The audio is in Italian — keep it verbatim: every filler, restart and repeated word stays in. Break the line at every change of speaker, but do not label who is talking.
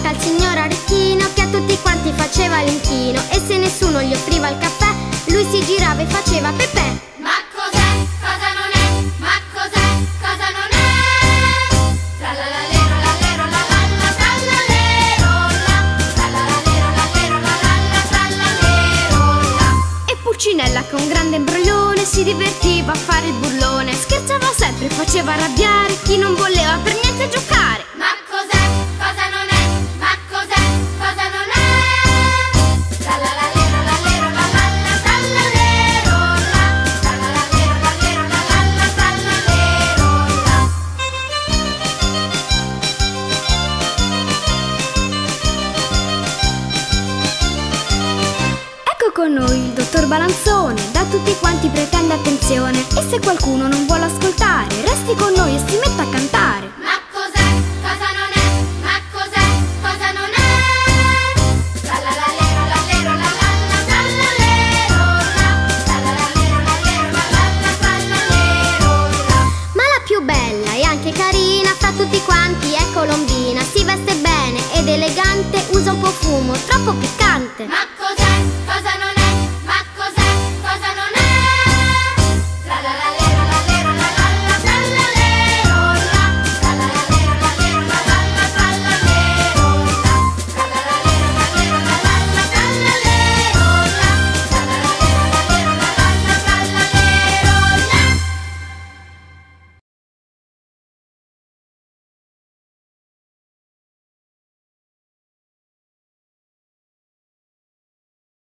manca il signor Arechino che a tutti quanti faceva l'inchino. E se nessuno gli offriva il caffè, lui si girava e faceva Pepè.
Ma cos'è? Cosa non è? Ma cos'è? Cosa non è? Tralalero, lalero, la lalla, tralalero, la. Tralalero, lalero, la lalla, tralalero, la.
E Pulcinella con grande imbroglione si divertiva a fare il burlone. Scherzava sempre, faceva arrabbiare chi non voleva per niente giocare.
Ma cos'è? Cosa non è? Ma cos'è? Cosa non è? Tralalero, lalero, la lalla, tralalero, la. Tralalero, lalero, la lalla, tralalero, la.
Ecco con noi il dottor Balanzone, da tutti quanti pretende attenzione. E se qualcuno non vuole ascoltare, resti con noi e si metta a cantare.
Ma cos'è? Cosa non è? Ma cos'è? Cosa non è? Tralalero, lalero, la lalla, tralalero, la. Tralalero, lalero, la lalla, tralalero, la.
Ma la più bella e anche carina fra tutti quanti è Colombina. Si veste bene ed elegante, usa un profumo troppo piccante.